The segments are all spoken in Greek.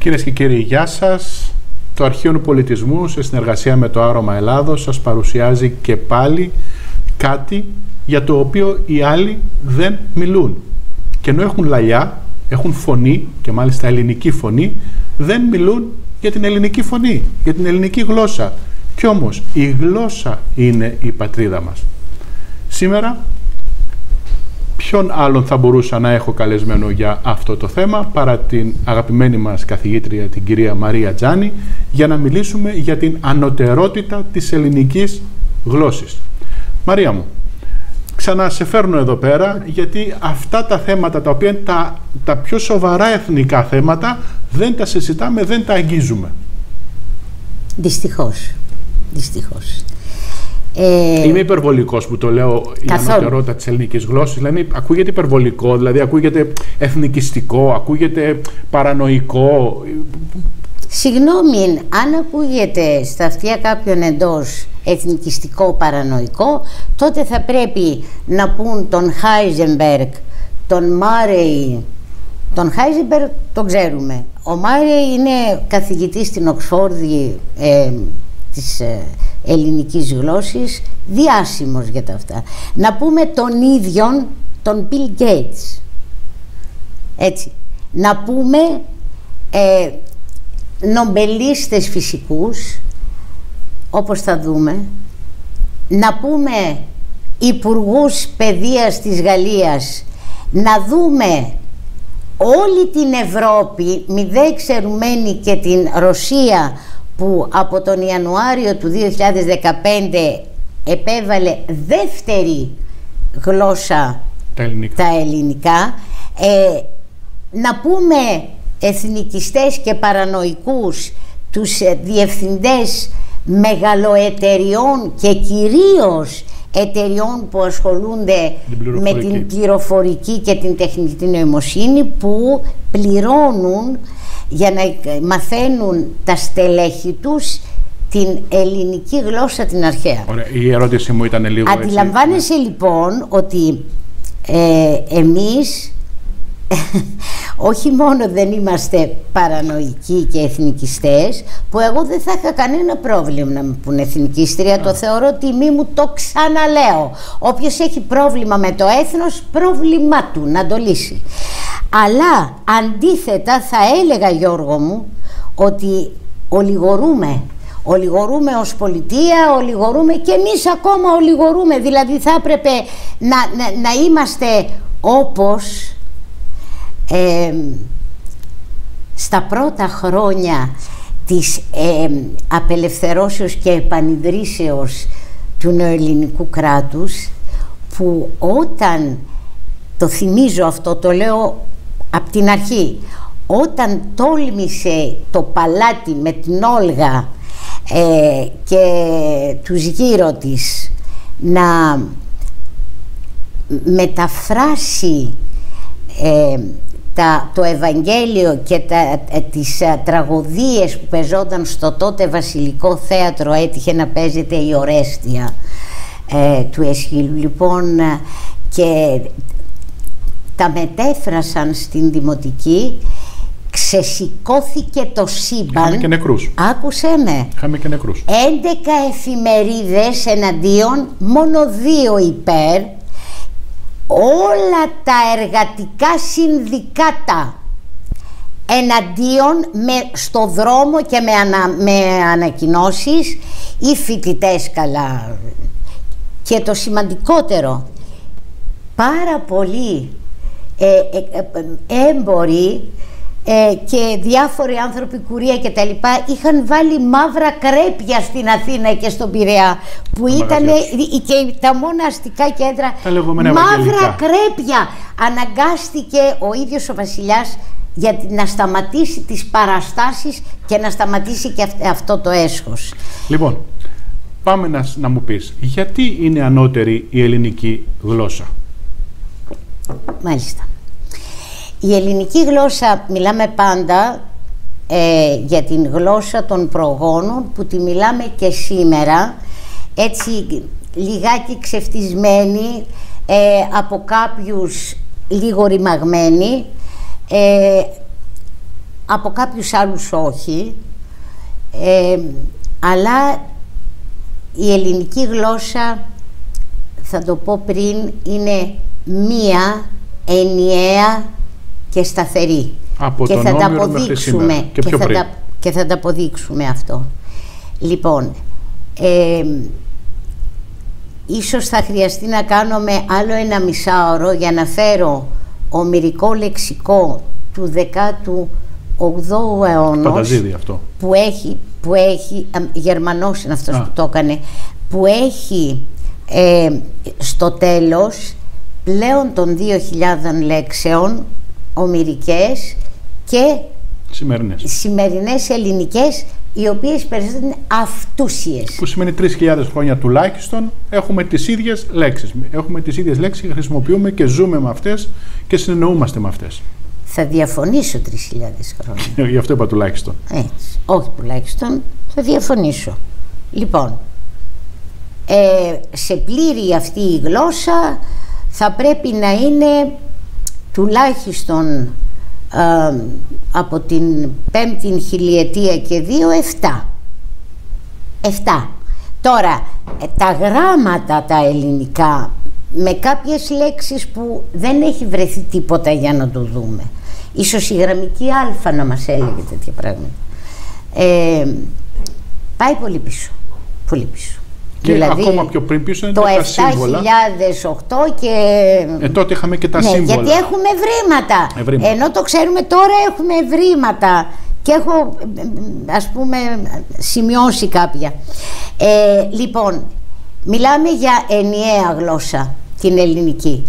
Κυρίες και κύριοι, γεια σας. Το Αρχείο Πολιτισμού, σε συνεργασία με το Άρωμα Ελλάδος, σας παρουσιάζει και πάλι κάτι για το οποίο οι άλλοι δεν μιλούν. Και ενώ έχουν λαλιά, έχουν φωνή, και μάλιστα ελληνική φωνή, δεν μιλούν για την ελληνική φωνή, για την ελληνική γλώσσα. Κι όμως η γλώσσα είναι η πατρίδα μας. Σήμερα, ποιον άλλον θα μπορούσα να έχω καλεσμένο για αυτό το θέμα παρά την αγαπημένη μας καθηγήτρια, την κυρία Μαρία Τζάνη, για να μιλήσουμε για την ανωτερότητα της ελληνικής γλώσσης. Μαρία μου, ξανά σε φέρνω εδώ πέρα, γιατί αυτά τα θέματα, τα οποία είναι τα πιο σοβαρά εθνικά θέματα, δεν τα συζητάμε, δεν τα αγγίζουμε. Δυστυχώς. Δυστυχώς. Είμαι υπερβολικός που το λέω, η ανωτερότητα της ελληνικής γλώσσας. Δηλαδή, ακούγεται υπερβολικό, δηλαδή ακούγεται εθνικιστικό, ακούγεται παρανοϊκό. Συγγνώμη, αν ακούγεται στα αυτιά κάποιον εντός εθνικιστικό, παρανοϊκό, τότε θα πρέπει να πούν τον Χάιζενμπεργκ, τον Μάρεϊ. Τον Χάιζενμπεργκ τον ξέρουμε. Ο Μάρεϊ είναι καθηγητής στην Οξφόρδη της ελληνικής γλώσσης, διάσημος για τα αυτά. Να πούμε τον ίδιον τον Bill Gates. Έτσι. Να πούμε νομπελίστες φυσικούς, όπως θα δούμε. Να πούμε υπουργούς παιδείας της Γαλλίας. Να δούμε όλη την Ευρώπη, μη δε εξαιρουμένη και την Ρωσία, που από τον Ιανουάριο του 2015 επέβαλε δεύτερη γλώσσα τα ελληνικά. Να πούμε εθνικιστές και παρανοϊκούς τους διευθυντές μεγαλοεταιριών και κυρίως εταιριών που ασχολούνται με την πληροφορική και την τεχνητή νοημοσύνη, που πληρώνουν για να μαθαίνουν τα στελέχη τους την ελληνική γλώσσα την αρχαία. Ωραία. Η ερώτηση μου ήταν λίγο έτσι. Αντιλαμβάνεσαι λοιπόν ότι εμείς όχι μόνο δεν είμαστε παρανοϊκοί και εθνικιστές, που εγώ δεν θα είχα κανένα πρόβλημα να με πούνε εθνικίστρια, το θεωρώ τιμή μου, το ξαναλέω. Όποιος έχει πρόβλημα με το έθνος, πρόβλημά του, να το λύσει. Αλλά αντίθετα θα έλεγα, Γιώργο μου, ότι ολιγορούμε ως πολιτεία, ολιγορούμε και εμείς ακόμα ολιγορούμε. Δηλαδή θα έπρεπε να είμαστε όπως στα πρώτα χρόνια της απελευθερώσεως και επανειδρύσεως του νεοελληνικού κράτους, που όταν, το θυμίζω αυτό, το λέω από την αρχή, όταν τόλμησε το παλάτι με την Όλγα και τους γύρω της να μεταφράσει το Ευαγγέλιο και τις τραγωδίες που παίζονταν στο τότε Βασιλικό Θέατρο, έτυχε να παίζεται η Ορέστια του Αισχύλου λοιπόν, και τα μετέφρασαν στην Δημοτική, ξεσηκώθηκε το σύμπαν. Είχαμε και νεκρούς. Άκουσέ με. Είχαμε και νεκρούς. 11 εφημερίδες εναντίον, μόνο 2 υπέρ. Όλα τα εργατικά συνδικάτα εναντίον, στο δρόμο και με ανακοινώσεις, οι φοιτητές καλά. Και το σημαντικότερο, πάρα πολλοί έμποροι και διάφοροι άνθρωποι, κουρία και τα λοιπά, είχαν βάλει μαύρα κρέπια στην Αθήνα και στον Πειραιά, που ήταν και τα μόνα αστικά κέντρα, μαύρα κρέπια. Αναγκάστηκε ο ίδιος ο βασιλιάς για να σταματήσει τις παραστάσεις και να σταματήσει και αυτό το έσχος. Λοιπόν, πάμε να μου πεις, γιατί είναι ανώτερη η ελληνική γλώσσα? Μάλιστα. Η ελληνική γλώσσα, μιλάμε πάντα για την γλώσσα των προγόνων, που τη μιλάμε και σήμερα, έτσι λιγάκι ξεφτισμένη, από κάποιους λίγο ρημαγμένη, από κάποιους άλλους όχι, αλλά η ελληνική γλώσσα, θα το πω πριν, είναι μία ενιαία και σταθερή. Από και τον θα τα αποδείξουμε και θα τα αποδείξουμε αυτό. Λοιπόν, ίσως θα χρειαστεί να κάνουμε άλλο ένα μισάωρο για να φέρω ομηρικό λεξικό του 18ου αιώνα, αυτό. που έχει Γερμανός είναι αυτός που το έκανε, που έχει στο τέλος πλέον των 2.000 λέξεων ομηρικές και σημερινές ελληνικές, οι οποίες περισσότερο είναι αυτούσιες. Που σημαίνει 3.000 χρόνια τουλάχιστον έχουμε τις ίδιες λέξεις. Έχουμε τις ίδιες λέξεις και χρησιμοποιούμε και ζούμε με αυτές και συνεννοούμαστε με αυτές. Θα διαφωνήσω 3.000 χρόνια. Γι' αυτό είπα τουλάχιστον. Έτσι, όχι τουλάχιστον, θα διαφωνήσω. Λοιπόν, σε πλήρη αυτή η γλώσσα θα πρέπει να είναι τουλάχιστον από την 5η χιλιετία και 7. Τώρα, τα γράμματα τα ελληνικά, με κάποιες λέξεις που δεν έχει βρεθεί τίποτα για να το δούμε. Ίσως η γραμμική Α να μας έλεγε τέτοια πράγματα. Πάει πολύ πίσω. Πολύ πίσω. Και δηλαδή, ακόμα πιο πριν πίσω είναι το τα σύμβολα. 7008 και... τότε είχαμε και τα σύμβολα. Γιατί έχουμε ευρήματα. Ενώ το ξέρουμε τώρα, έχουμε ευρήματα. Και έχω, ας πούμε, σημειώσει κάποια. Λοιπόν, μιλάμε για ενιαία γλώσσα, την ελληνική.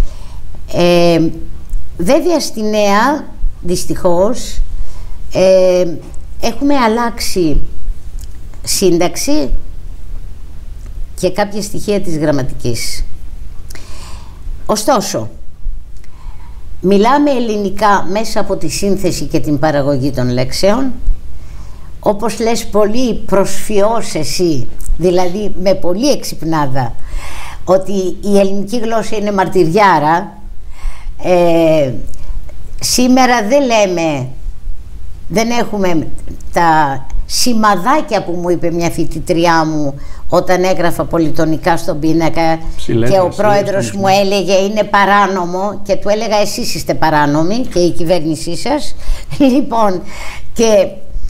Βέβαια στη νέα, δυστυχώς, έχουμε αλλάξει σύνταξη και κάποια στοιχεία της γραμματικής. Ωστόσο, μιλάμε ελληνικά μέσα από τη σύνθεση και την παραγωγή των λέξεων, όπως λες πολύ προσφιώς εσύ, δηλαδή με πολύ εξυπνάδα, ότι η ελληνική γλώσσα είναι μαρτυριάρα. Σήμερα δεν λέμε, δεν έχουμε τα σημαδάκια που μου είπε μια φοιτητριά μου όταν έγραφα πολυτονικά στον πίνακα και ο πρόεδρος μου έλεγε είναι παράνομο και του έλεγα εσείς είστε παράνομοι και η κυβέρνησή σας. Λοιπόν, και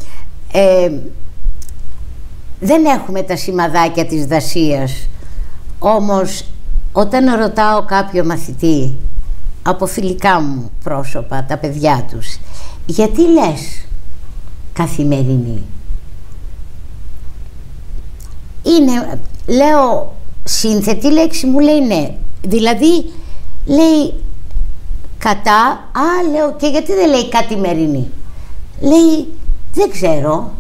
δεν έχουμε τα σημαδάκια της δασίας. Όμως όταν ρωτάω κάποιο μαθητή από φιλικά μου πρόσωπα, τα παιδιά τους, γιατί λες καθημερινή? Είναι, λέω, σύνθετη λέξη, μου λέει ναι. Δηλαδή, λέει κατά, λέω, και γιατί δεν λέει καθημερινή? Λέει, δεν ξέρω.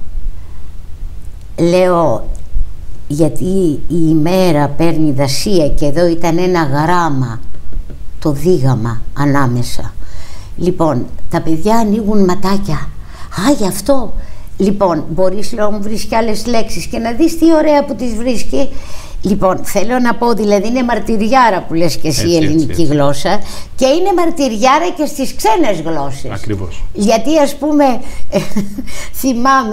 Λέω, γιατί η ημέρα παίρνει δασία και εδώ ήταν ένα γράμμα, το δίγαμα ανάμεσα. Λοιπόν, τα παιδιά ανοίγουν ματάκια. Γι' αυτό. Λοιπόν, μπορείς, λέω, μου βρεις και άλλες λέξεις και να δεις τι ωραία που τις βρίσκει. Λοιπόν, θέλω να πω, δηλαδή είναι μαρτυριάρα που λες και εσύ η ελληνική γλώσσα και είναι μαρτυριάρα και στις ξένες γλώσσες. Ακριβώς. Γιατί ας πούμε, θυμάμαι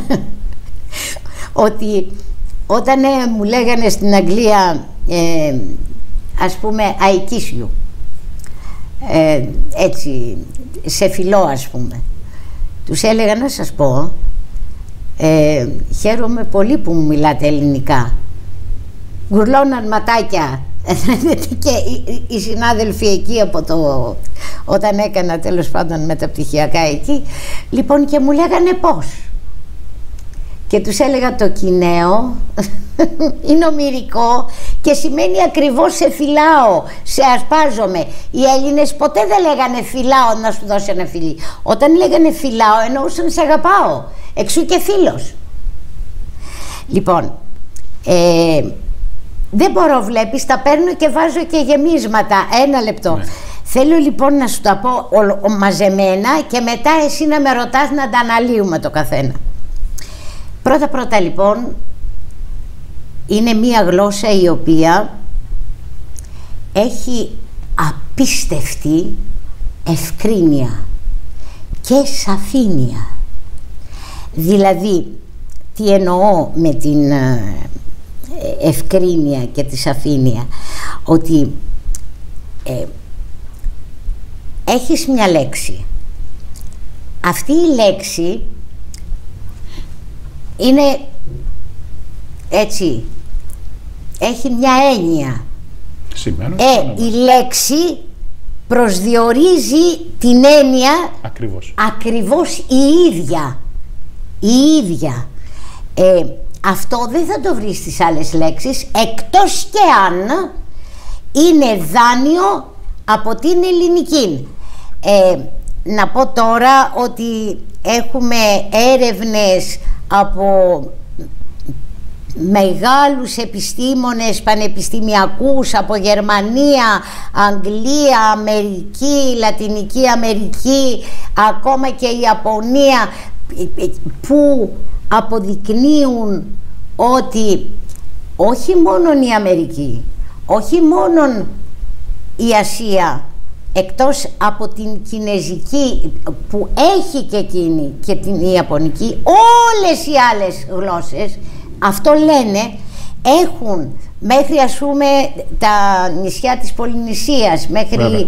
ότι όταν μου λέγανε στην Αγγλία, ας πούμε, I kiss you, έτσι, σε φιλό ας πούμε, τους έλεγα να σας πω, χαίρομαι πολύ που μου μιλάτε ελληνικά. Γουρλώναν ματάκια και οι συνάδελφοι εκεί από το, όταν έκανα τέλος πάντων μεταπτυχιακά εκεί, λοιπόν, και μου λέγανε πώς. Και τους έλεγα το κοιναίο είναι ομηρικό και σημαίνει ακριβώς σε φυλάω, σε ασπάζομαι. Οι Έλληνες ποτέ δεν λέγανε φυλάω να σου δώσω ένα φιλί. Όταν λέγανε φυλάω εννοούσαν σε αγαπάω, εξού και φίλος. Λοιπόν, δεν μπορώ, βλέπεις, τα παίρνω και βάζω και γεμίσματα. Ένα λεπτό. Ναι. Θέλω λοιπόν να σου τα πω μαζεμένα και μετά εσύ να με ρωτάς να τα αναλύουμε το καθένα. Πρώτα λοιπόν, είναι μία γλώσσα η οποία έχει απίστευτη ευκρίνεια και σαφήνεια. Δηλαδή, τι εννοώ με την ευκρίνεια και τη σαφήνεια? Ότι έχεις μια λέξη. Αυτή η λέξη είναι έτσι, έχει μια έννοια. Η λέξη προσδιορίζει την έννοια ακριβώς η ίδια. Αυτό δεν θα το βρεις στις άλλες λέξεις, εκτός και αν είναι δάνειο από την ελληνική. Να πω τώρα ότι έχουμε έρευνες από μεγάλους επιστήμονες πανεπιστημιακούς από Γερμανία, Αγγλία, Αμερική, Λατινική Αμερική, ακόμα και η Ιαπωνία, που αποδεικνύουν ότι όχι μόνο η Αμερική, όχι μόνο η Ασία, εκτός από την Κινεζική που έχει και εκείνη και την Ιαπωνική, όλες οι άλλες γλώσσες, αυτό λένε, έχουν μέχρι ας πούμε τα νησιά της Πολυνησίας, μέχρι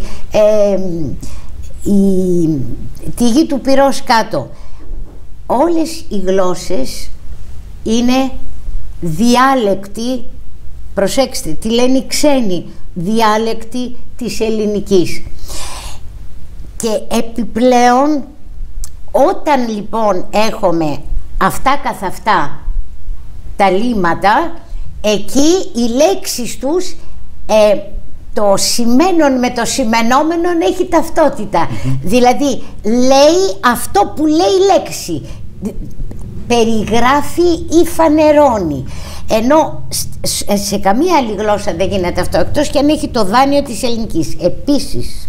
τη γη του Πυρός κάτω. Όλες οι γλώσσες είναι διάλεκτοι, προσέξτε, τι λένε οι ξένοι, διάλεκτοι της ελληνικής. Και επιπλέον, όταν λοιπόν έχουμε αυτά καθ' αυτά τα λίμματα, εκεί οι λέξεις τους, το σημαίνον με το σημενόμενον έχει ταυτότητα. Δηλαδή λέει αυτό που λέει η λέξη, περιγράφει ή φανερώνει. Ενώ σε καμία άλλη γλώσσα δεν γίνεται αυτό, εκτός και αν έχει το δάνειο της ελληνικής. Επίσης,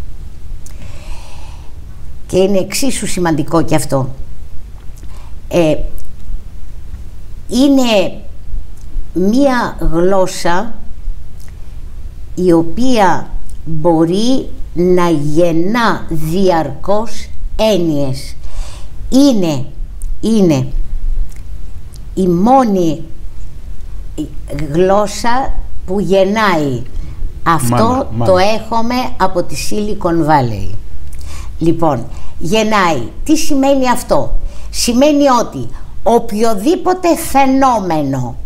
και είναι εξίσου σημαντικό και αυτό, είναι μία γλώσσα η οποία μπορεί να γεννά διαρκώς έννοιες. Είναι η μόνη γλώσσα που γεννάει. Αυτό το έχουμε από τη Silicon Valley. Λοιπόν, γεννάει. Τι σημαίνει αυτό? Σημαίνει ότι οποιοδήποτε φαινόμενο,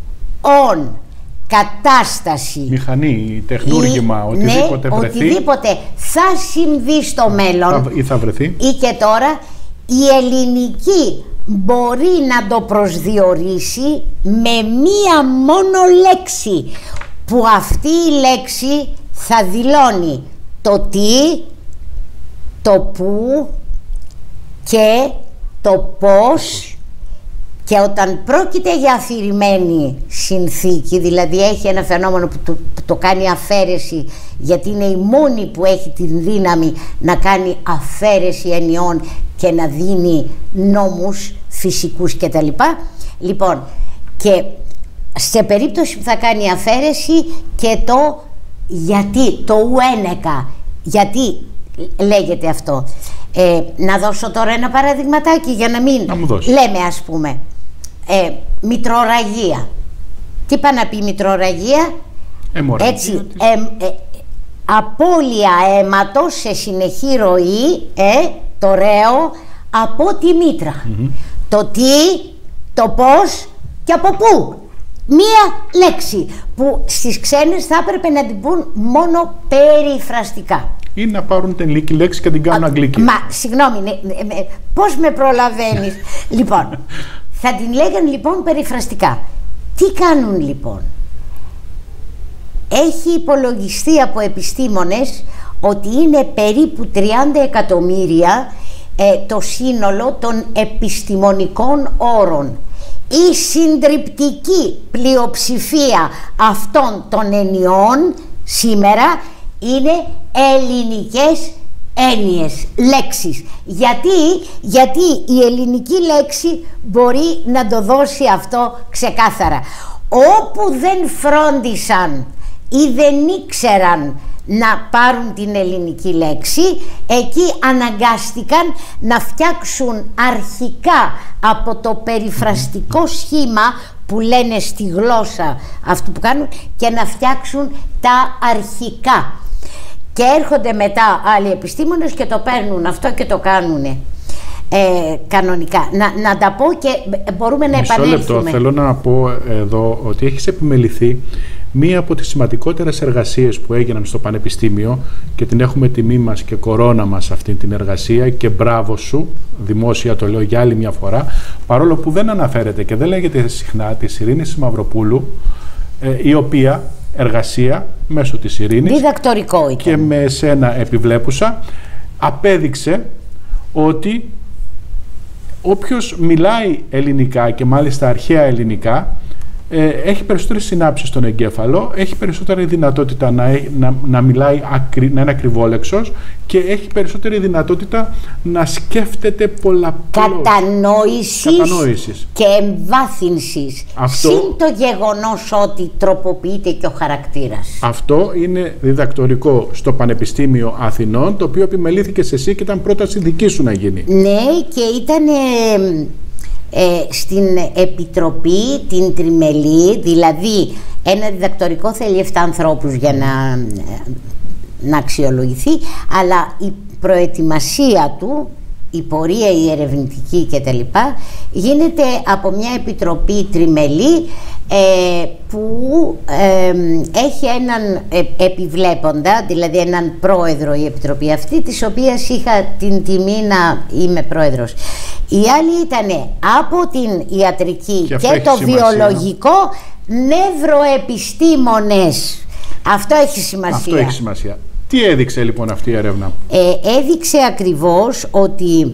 κατάσταση, μηχανή, τεχνούργημα, οτιδήποτε βρεθεί, οτιδήποτε θα συμβεί στο μέλλον ή θα βρεθεί ή και τώρα, η ελληνική μπορεί να το προσδιορίσει με μία μόνο λέξη, που αυτή η λέξη θα δηλώνει το τι, το πού και το πώς. Και όταν πρόκειται για αφηρημένη συνθήκη, δηλαδή έχει ένα φαινόμενο που το κάνει αφαίρεση, γιατί είναι η μόνη που έχει την δύναμη να κάνει αφαίρεση ενιών και να δίνει νόμους φυσικούς κτλ. Λοιπόν, και σε περίπτωση που θα κάνει αφαίρεση και το γιατί, το ουένεκα, γιατί λέγεται αυτό. Να δώσω τώρα ένα παραδειγματάκι για να μην λέμε, ας πούμε, μητροραγία. Τι πάει να πει μητροραγία? Έτσι, απώλεια αίματος σε συνεχή ροή, το ρέο, από τη μήτρα. Το τι, το πώς και από πού. Μία λέξη που στις ξένες θα έπρεπε να την πούν μόνο περιφραστικά. Ή να πάρουν την ελληνική λέξη και την κάνουν αγγλική. Μα, συγγνώμη, πώς με προλαβαίνεις? Λοιπόν, θα την λέγανε λοιπόν περιφραστικά. Τι κάνουν λοιπόν? Έχει υπολογιστεί από επιστήμονες ότι είναι περίπου 30 εκατομμύρια το σύνολο των επιστημονικών όρων. Η συντριπτική πλειοψηφία αυτών των ενιών σήμερα είναι ελληνικές έννοιες, λέξεις. Γιατί η ελληνική λέξη μπορεί να το δώσει αυτό ξεκάθαρα. Όπου δεν φρόντισαν ή δεν ήξεραν να πάρουν την ελληνική λέξη. Εκεί αναγκάστηκαν να φτιάξουν αρχικά από το περιφραστικό σχήμα που λένε στη γλώσσα αυτού που κάνουν, και να φτιάξουν τα αρχικά. Και έρχονται μετά άλλοι επιστήμονες και το παίρνουν αυτό και το κάνουν κανονικά. Να τα πω και μπορούμε να επανέλθουμε. Μισό λεπτό, θέλω να πω εδώ ότι έχεις επιμεληθεί μία από τις σημαντικότερες εργασίες που έγιναν στο Πανεπιστήμιο, και την έχουμε τιμή μας και κορώνα μας αυτή την εργασία, και μπράβο σου, δημόσια το λέω για άλλη μια φορά, παρόλο που δεν αναφέρεται και δεν λέγεται συχνά, της Ειρήνης Μαυροπούλου, η οποία εργασία μέσω της Ειρήνης, διδακτορικό ήταν, και με εσένα επιβλέπουσα, απέδειξε ότι όποιος μιλάει ελληνικά, και μάλιστα αρχαία ελληνικά, έχει περισσότερες συνάψεις στον εγκέφαλο, έχει περισσότερη δυνατότητα να μιλάει, να είναι ακριβόλεξος, και έχει περισσότερη δυνατότητα να σκέφτεται πολλαπλώς. Κατανόησης και εμβάθυνσης. Αυτό, συν το γεγονός ότι τροποποιείται και ο χαρακτήρας. Αυτό είναι διδακτορικό στο Πανεπιστήμιο Αθηνών, το οποίο επιμελήθηκες εσύ και ήταν πρόταση δική σου να γίνει. Ναι, και ήταν στην επιτροπή την τριμελή, δηλαδή ένα διδακτορικό θέλει 7 ανθρώπους για να αξιολογηθεί, αλλά η προετοιμασία του, η πορεία, η ερευνητική κτλ. Γίνεται από μια επιτροπή τριμελή που έχει έναν επιβλέποντα, δηλαδή έναν πρόεδρο η επιτροπή αυτή, της οποίας είχα την τιμή να είμαι πρόεδρος. Οι άλλοι ήταν από την ιατρική και το βιολογικό, νευροεπιστήμονες. Αυτό έχει σημασία. Αυτό έχει σημασία. Τι έδειξε λοιπόν αυτή η έρευνα? Έδειξε ακριβώς ότι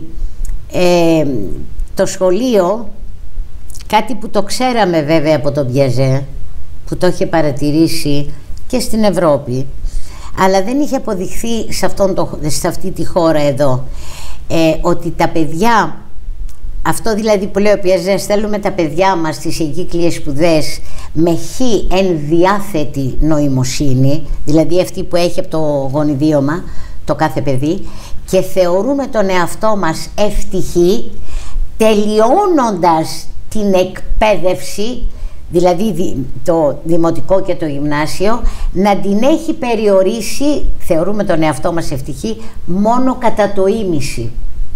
το σχολείο, κάτι που το ξέραμε βέβαια από τον Πιαζέ, που το είχε παρατηρήσει και στην Ευρώπη, αλλά δεν είχε αποδειχθεί σε αυτή τη χώρα εδώ, ότι τα παιδιά, αυτό δηλαδή που λέει ο Πιαζέ, στέλνουμε τα παιδιά μας στις εγκύκλιες σπουδές με ενδιάθετη νοημοσύνη, δηλαδή αυτή που έχει από το γονιδίωμα το κάθε παιδί, και θεωρούμε τον εαυτό μας ευτυχή, τελειώνοντας την εκπαίδευση, δηλαδή το δημοτικό και το γυμνάσιο, να την έχει περιορίσει, θεωρούμε τον εαυτό μας ευτυχή, μόνο κατά το ίμιση.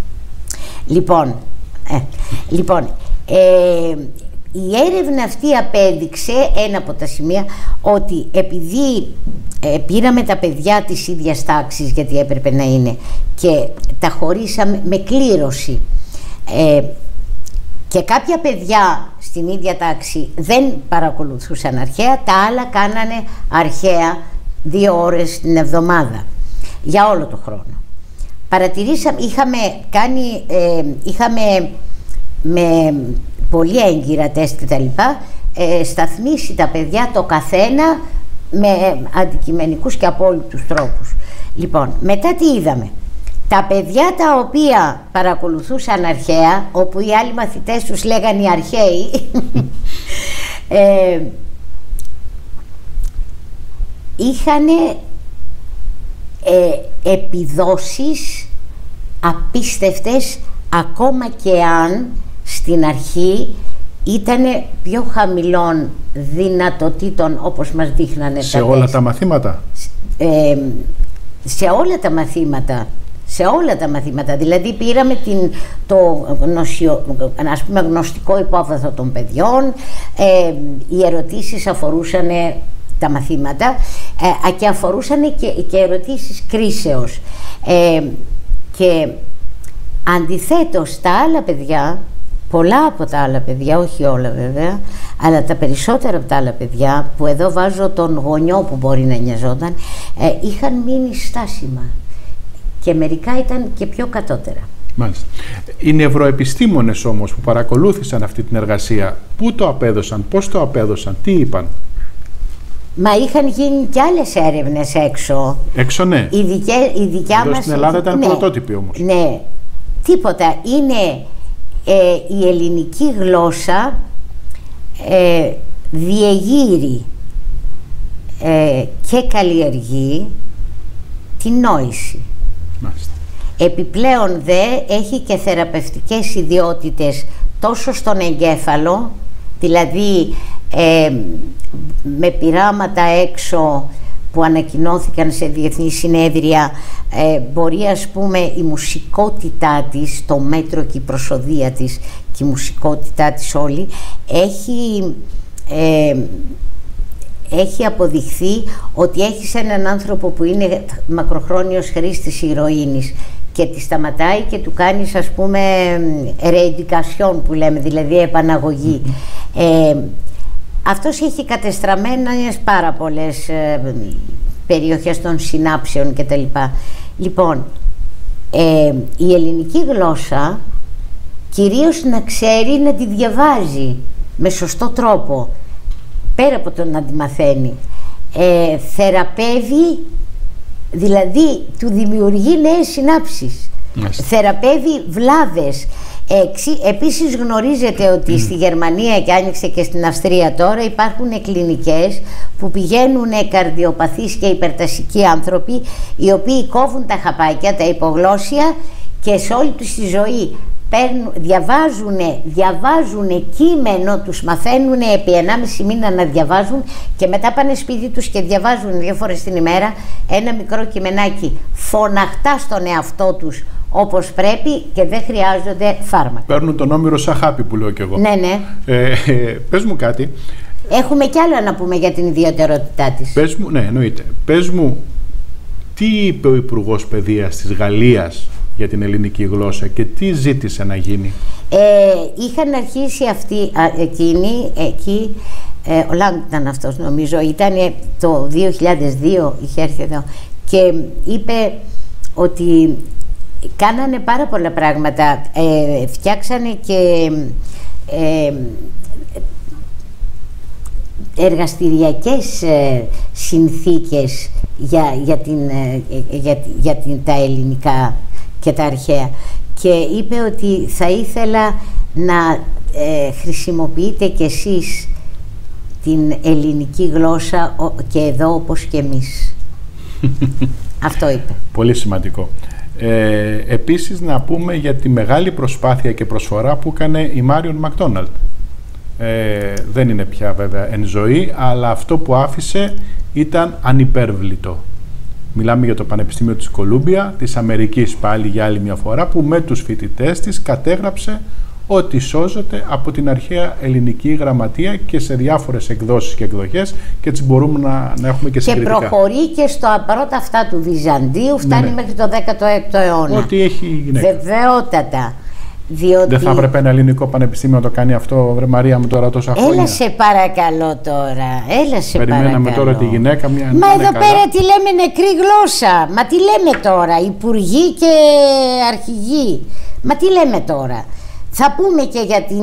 Λοιπόν, η έρευνα αυτή απέδειξε ένα από τα σημεία, ότι επειδή πήραμε τα παιδιά της ίδιας τάξης, γιατί έπρεπε να είναι, και τα χωρίσαμε με κλήρωση, και κάποια παιδιά στην ίδια τάξη δεν παρακολουθούσαν αρχαία, τα άλλα κάνανε αρχαία 2 ώρες την εβδομάδα για όλο το χρόνο. Παρατηρήσαμε, είχαμε με πολύ έγκυρα τεστ και τα λοιπά, σταθμίσει τα παιδιά το καθένα με αντικειμενικούς και απόλυτους τρόπους. Λοιπόν, μετά τι είδαμε? Τα παιδιά τα οποία παρακολουθούσαν αρχαία, όπου οι άλλοι μαθητές τους λέγανε οι αρχαίοι, είχαν επιδόσεις απίστευτες, ακόμα και αν στην αρχή ήταν πιο χαμηλών δυνατοτήτων, όπως μας δείχνανε σε όλα τα μαθήματα. Σε όλα τα μαθήματα. Σε όλα τα μαθήματα. Δηλαδή πήραμε το γνωστικό υπόβαθρο των παιδιών, οι ερωτήσεις αφορούσαν τα μαθήματα και αφορούσαν και ερωτήσεις κρίσεως. Και αντιθέτως τα άλλα παιδιά, πολλά από τα άλλα παιδιά, όχι όλα βέβαια, αλλά τα περισσότερα από τα άλλα παιδιά, που εδώ βάζω τον γονιό που μπορεί να νοιαζόταν, είχαν μείνει στάσιμα και μερικά ήταν και πιο κατώτερα. Μάλιστα. Οι νευροεπιστήμονες όμως που παρακολούθησαν αυτή την εργασία, πού το απέδωσαν, πώς το απέδωσαν, τι είπαν? Μα είχαν γίνει και άλλες έρευνες έξω. Έξω, ναι. Η δικιά μας στην Ελλάδα ήταν πρωτότυπη όμως. Ναι, τίποτα. Είναι η ελληνική γλώσσα διεγείρει και καλλιεργεί την νόηση. Μάλιστα. Επιπλέον δε έχει και θεραπευτικές ιδιότητες τόσο στον εγκέφαλο, δηλαδή με πειράματα έξω που ανακοινώθηκαν σε διεθνή συνέδρια, μπορεί ας πούμε η μουσικότητά της, το μέτρο και η προσοδεία της και η μουσικότητά της όλη έχει αποδειχθεί ότι έχεις έναν άνθρωπο που είναι μακροχρόνιος χρήστης ηρωίνης και τη σταματάει και του κάνεις ας πούμε ρεϊντικασιόν που λέμε, δηλαδή επαναγωγή. Αυτός έχει κατεστραμμένες πάρα πολλές περιοχές των συνάψεων κτλ. Λοιπόν, η ελληνική γλώσσα κυρίως να ξέρει να τη διαβάζει με σωστό τρόπο, πέρα από το να τη μαθαίνει. Θεραπεύει, δηλαδή του δημιουργεί νέες συνάψεις. Θεραπεύει βλάβες. Επίσης γνωρίζετε ότι στη Γερμανία και άνοιξε και στην Αυστρία τώρα υπάρχουν κλινικές που πηγαίνουν καρδιοπαθείς και υπερτασικοί άνθρωποι οι οποίοι κόβουν τα χαπάκια, τα υπογλώσσια και σε όλη τους τη ζωή διαβάζουν κείμενο, τους μαθαίνουν επί 1,5 μήνα να διαβάζουν και μετά πάνε σπίτι τους και διαβάζουν 2 φορές την ημέρα ένα μικρό κειμενάκι φωναχτά στον εαυτό τους όπως πρέπει και δεν χρειάζονται φάρμακα. Παίρνουν τον όμηρο σαν χάπι που λέω κι εγώ. Ναι, ναι. Πες μου κάτι. Έχουμε κι άλλα να πούμε για την ιδιαιτερότητά της. Πες μου, ναι, εννοείται. Πες μου, τι είπε ο Υπουργός Παιδείας της Γαλλίας για την ελληνική γλώσσα και τι ζήτησε να γίνει? Είχαν αρχίσει εκείνοι εκεί, ο Λάγκ ήταν αυτός νομίζω, ήταν το 2002, είχε έρθει εδώ και είπε ότι κάνανε πάρα πολλά πράγματα, φτιάξανε και εργαστηριακές συνθήκες για τα ελληνικά και τα αρχαία και είπε ότι θα ήθελα να χρησιμοποιείτε κι εσείς την ελληνική γλώσσα και εδώ όπως και εμείς. Αυτό είπε. Πολύ σημαντικό. Επίσης να πούμε για τη μεγάλη προσπάθεια και προσφορά που έκανε η Μάριον Μακδόναλντ. Δεν είναι πια βέβαια εν ζωή, αλλά αυτό που άφησε ήταν ανυπέρβλητο. Μιλάμε για το Πανεπιστήμιο της Κολούμπια, της Αμερικής πάλι για άλλη μια φορά, που με τους φοιτητές της κατέγραψε ότι σώζεται από την αρχαία ελληνική γραμματεία και σε διάφορες εκδόσεις και εκδοχές και έτσι μπορούμε να έχουμε και συγκριτικά. Και προχωρεί και στο πρώτα αυτά του Βυζαντίου, φτάνει μέχρι το 16ο αιώνα. Ό,τι έχει η γυναίκα. Βεβαιότατα. Διότι... Δεν θα έπρεπε ένα ελληνικό πανεπιστήμιο να το κάνει αυτό, βρε Μαρία μου, τώρα τόσα χρόνια? Έλα σε παρακαλώ τώρα, έλα σε Περιμέναμε παρακαλώ. Τώρα τη γυναίκα μια. Μα εδώ πέρα τι λέμε, νεκρή γλώσσα. Μα τι λέμε τώρα, υπουργοί και αρχηγοί. Μα τι λέμε τώρα. Θα πούμε και για την...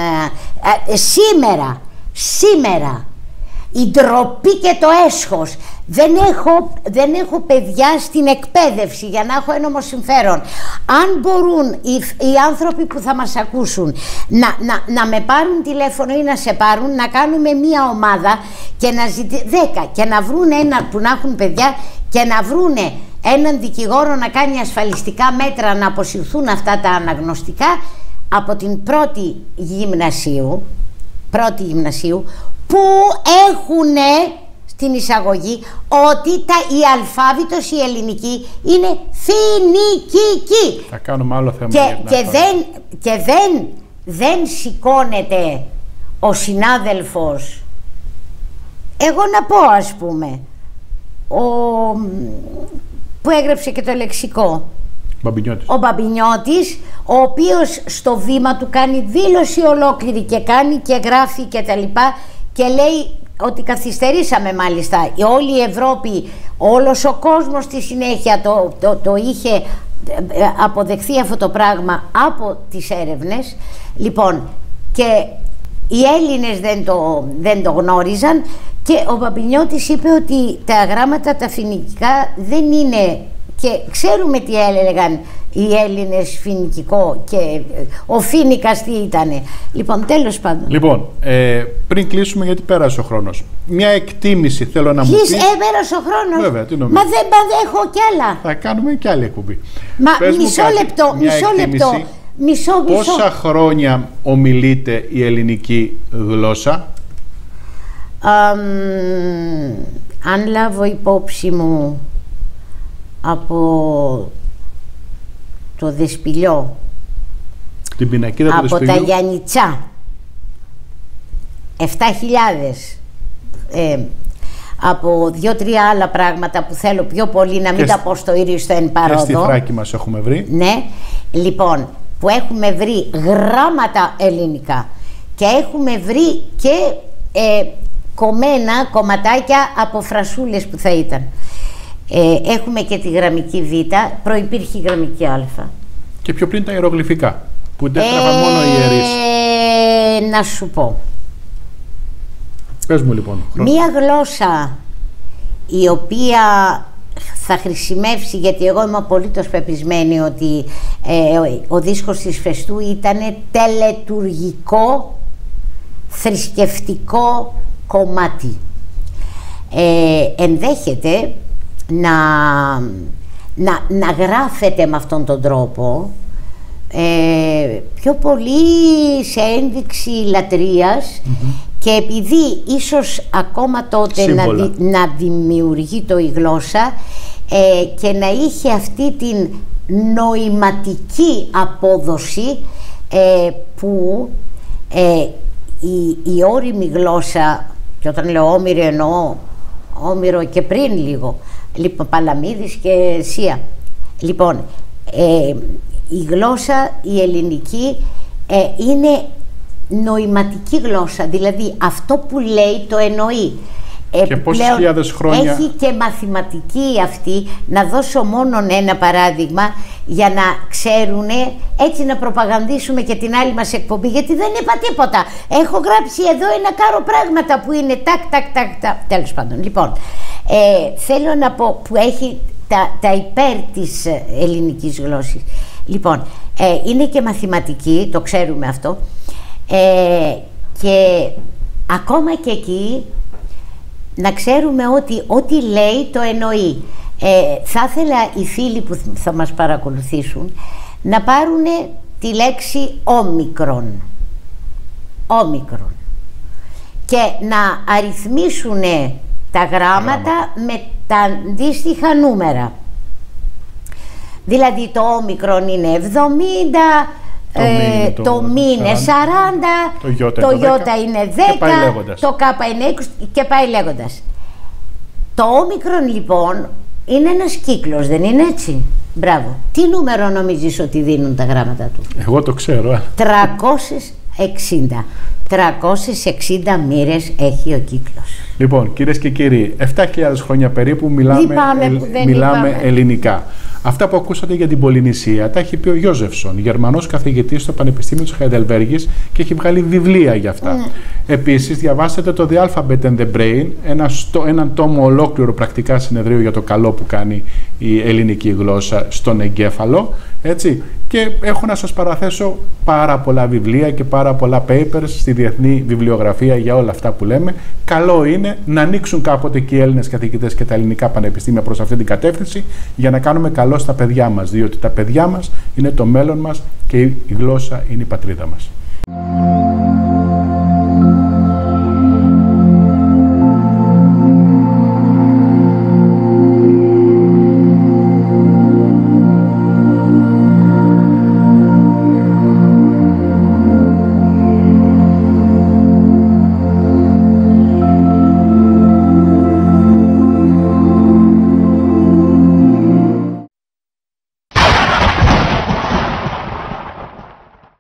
σήμερα η ντροπή και το έσχος. Δεν έχω παιδιά στην εκπαίδευση για να έχω ένομο συμφέρον. Αν μπορούν οι άνθρωποι που θα μας ακούσουν να με πάρουν τηλέφωνο ή να σε πάρουν, να κάνουμε μία ομάδα και να 10 και να βρουν ένα που να έχουν παιδιά και να βρούνε έναν δικηγόρο να κάνει ασφαλιστικά μέτρα να αποσυρθούν αυτά τα αναγνωστικά από την πρώτη γυμνασίου που έχουνε στην εισαγωγή ότι η αλφάβητος η ελληνική είναι φοινικική. Θα κάνουμε άλλο θέμα. Και δεν σηκώνεται ο συνάδελφος, εγώ να πω ας πούμε, που έγραψε και το λεξικό, ο Μπαμπινιώτης, ο οποίος στο βήμα του κάνει δήλωση ολόκληρη και κάνει και γράφει και τα λοιπά και λέει ότι καθυστερήσαμε μάλιστα, όλη η Ευρώπη, όλος ο κόσμος στη συνέχεια το είχε αποδεχθεί αυτό το πράγμα από τις έρευνες. Λοιπόν, και οι Έλληνες δεν το γνώριζαν και ο Μπαμπινιώτης είπε ότι τα γράμματα τα φοινικά δεν είναι Και ξέρουμε τι έλεγαν οι Έλληνες φοινικικό και ο φοίνικας τι ήτανε. Λοιπόν, τέλος πάντων. Λοιπόν, πριν κλείσουμε, γιατί πέρασε ο χρόνος, μια εκτίμηση θέλω να μου πεις. Πέρασε ο χρόνος. Βέβαια, τι νομίζω. Μα δεν έχω κι άλλα. Θα κάνουμε κι άλλη εκπομπή. Μα μισό λεπτό. Πόσα χρόνια ομιλείται η ελληνική γλώσσα? Αν λάβω υπόψη μου από το Δεσπηλιό, την πινακίδα του από Δεσπηλιού, τα Γιαννιτσά, 7.000, από 2-3 άλλα πράγματα που θέλω πιο πολύ να μην τα πω στο ήριο στο εν παρόδο. Και στη Θράκη μας έχουμε βρει. Ναι, λοιπόν, που έχουμε βρει γράμματα ελληνικά και έχουμε βρει και κομμένα κομματάκια από φρασούλες που θα ήταν. Έχουμε και τη γραμμική Β, προϋπήρχε η γραμμική Α. Και πιο πριν τα ιερογλυφικά, που δεν έγραφαν μόνο οι ιερείς. Να σου πω. Πες μου λοιπόν. Μία γλώσσα η οποία θα χρησιμεύσει, γιατί εγώ είμαι απολύτως πεπισμένη ότι ο δίσκος της Φεστού ήταν τελετουργικό, θρησκευτικό κομμάτι. Ενδέχεται να γράφεται με αυτόν τον τρόπο, πιο πολύ σε ένδειξη λατρείας, και επειδή ίσως ακόμα τότε να δημιουργεί η γλώσσα και να είχε αυτή την νοηματική απόδοση που η όριμη γλώσσα, και όταν λέω όμηρο εννοώ Όμηρο και πριν λίγο, λοιπόν, Παλαμίδης και Σία. Λοιπόν, η γλώσσα η ελληνική είναι νοηματική γλώσσα, δηλαδή αυτό που λέει το εννοεί. Και πόσες χιλιάδες χρόνια έχει και μαθηματική αυτή. Να δώσω μόνο ένα παράδειγμα για να ξέρουν, έτσι να προπαγανδίσουμε και την άλλη μας εκπομπή, γιατί δεν είπα τίποτα. Έχω γράψει εδώ ένα κάρο πράγματα που είναι τάκ. Τέλος πάντων, λοιπόν, θέλω να πω που έχει τα υπέρ της ελληνικής γλώσσης. Λοιπόν, είναι και μαθηματική, το ξέρουμε αυτό, και ακόμα και εκεί να ξέρουμε ότι ό,τι λέει το εννοεί. Θα ήθελα οι φίλοι που θα μας παρακολουθήσουν να πάρουν τη λέξη όμικρον και να αριθμίσουν τα γράμματα με τα αντίστοιχα νούμερα. Δηλαδή το όμικρον είναι 70, το μη είναι 40, το γιώτα είναι 10, το κάπα είναι 20 και πάει λέγοντας. Το όμικρον λοιπόν είναι ένας κύκλος, δεν είναι έτσι? Μπράβο. Τι νούμερο νομίζεις ότι δίνουν τα γράμματα του? Εγώ το ξέρω. 360. 360 μοίρες έχει ο κύκλος. Λοιπόν, κυρίες και κύριοι, 7.000 χρόνια περίπου μιλάμε ελληνικά. Αυτά που ακούσατε για την Πολυνησία τα έχει πει ο Γιώζεφσον, Γερμανός καθηγητής στο Πανεπιστήμιο της Χαϊντελβέργης, και έχει βγάλει βιβλία για αυτά. Επίσης, διαβάσετε το The Alphabet and the Brain, έναν τόμο ολόκληρο πρακτικά συνεδρίου για το καλό που κάνει η ελληνική γλώσσα στον εγκέφαλο. Έτσι. Και έχω να σας παραθέσω πάρα πολλά βιβλία και πάρα πολλά papers στη διεθνή βιβλιογραφία για όλα αυτά που λέμε. Καλό είναι να ανοίξουν κάποτε και οι Έλληνες καθηγητές και τα ελληνικά πανεπιστήμια προς αυτή την κατεύθυνση, για να κάνουμε καλό στα παιδιά μας, διότι τα παιδιά μας είναι το μέλλον μας και η γλώσσα είναι η πατρίδα μας.